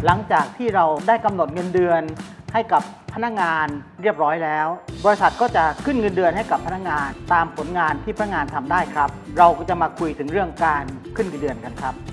หลังจากที่เราได้กำหนดเงินเดือนให้กับพนักงานเรียบร้อยแล้วบริษัทก็จะขึ้นเงินเดือนให้กับพนักงานตามผลงานที่พนักงานทำได้ครับเราก็จะมาคุยถึงเรื่องการขึ้นเงินเดือนกันครับ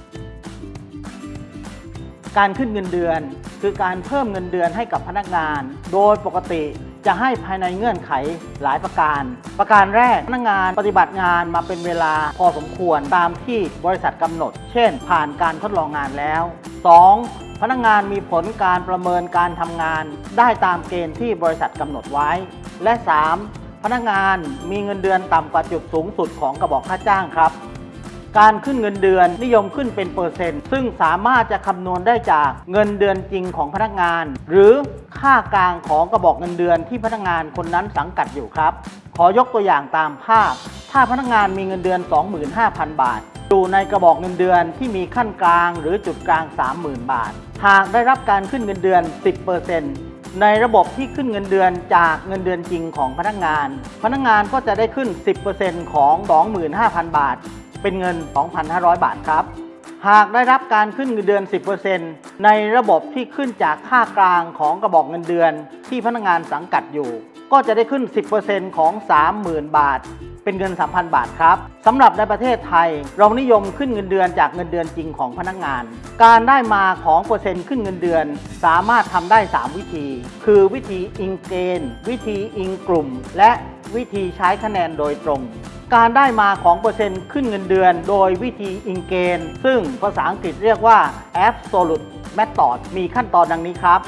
การขึ้นเงินเดือนคือการเพิ่มเงินเดือนให้กับพนักงานโดยปกติจะให้ภายในเงื่อนไขหลายประการแรกพนักงานปฏิบัติงานมาเป็นเวลาพอสมควรตามที่บริษัทกำหนดเช่นผ่านการทดลองงานแล้ว 2. พนักงานมีผลการประเมินการทำงานได้ตามเกณฑ์ที่บริษัทกำหนดไว้และ 3. พนักงานมีเงินเดือนต่ำกว่าจุดสูงสุดของกระบอกค่าจ้างครับการขึ้นเงินเดือนนิยมขึ้นเป็นเปอร์เซ็นต์ซึ่งสามารถจะคำนวณได้จากเงินเดือนจริงของพนักงานหรือค่ากลางของกระบอกเงินเดือนที่พนักงานคนนั้นสังกัดอยู่ครับขอยกตัวอย่างตามภาพถ้าพนักงานมีเงินเดือน 25,000 บาทอยู่ในกระบอกเงินเดือนที่มีขั้นกลางหรือจุดกลาง 30,000 บาทหากได้รับการขึ้นเงินเดือน 10%ในระบบที่ขึ้นเงินเดือนจากเงินเดือนจริงของพนักงานก็จะได้ขึ้น 10% ของ 25,000 บาทเป็นเงิน 2,500 บาทครับหากได้รับการขึ้นเงินเดือน 10% ในระบบที่ขึ้นจากค่ากลางของกระบอกเงินเดือนที่พนักงานสังกัดอยู่ก็จะได้ขึ้น 10% ของ 30,000 บาทเป็นเงิน 3,000 บาทครับสำหรับในประเทศไทยเรานิยมขึ้นเงินเดือนจากเงินเดือนจริงของพนักงานการได้มาของเปอร์เซ็นต์ขึ้นเงินเดือนสามารถทำได้ 3 วิธีคือวิธีอิงเกณฑ์วิธีอิงกลุ่มและวิธีใช้คะแนนโดยตรงการได้มาของเปอร์เซ็นต์ขึ้นเงินเดือนโดยวิธีอิงเกณฑ์ซึ่งภาษาอังกฤษเรียกว่า absolute method มีขั้นตอนดังนี้ครับ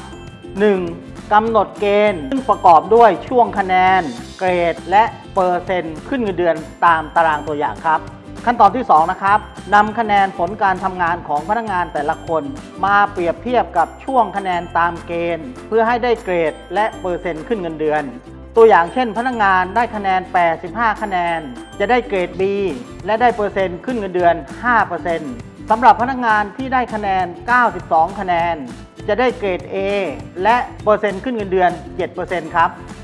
1. กำหนดเกณฑ์ซึ่งประกอบด้วยช่วงคะแนนเกรดและเปอร์เซ็นต์ขึ้นเงินเดือนตามตารางตัวอย่างครับขั้นตอนที่ 2 นะครับนำคะแนนผลการทำงานของพนักงานแต่ละคนมาเปรียบเทียบกับช่วงคะแนนตามเกณฑ์เพื่อให้ได้เกรดและเปอร์เซ็นต์ขึ้นเงินเดือนตัวอย่างเช่นพนักงานได้คะแนน85คะแนนจะได้เกรด B และได้เปอร์เซ็นต์ขึ้นเงินเดือน 5% สำหรับพนักงานที่ได้คะแนน92คะแนนจะได้เกรด A และเปอร์เซ็นต์ขึ้นเงินเดือน 7% ครับ